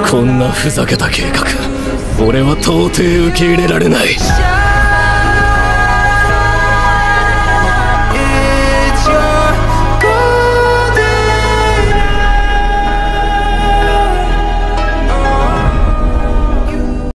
こんなふざけた計画俺は到底受け入れられない。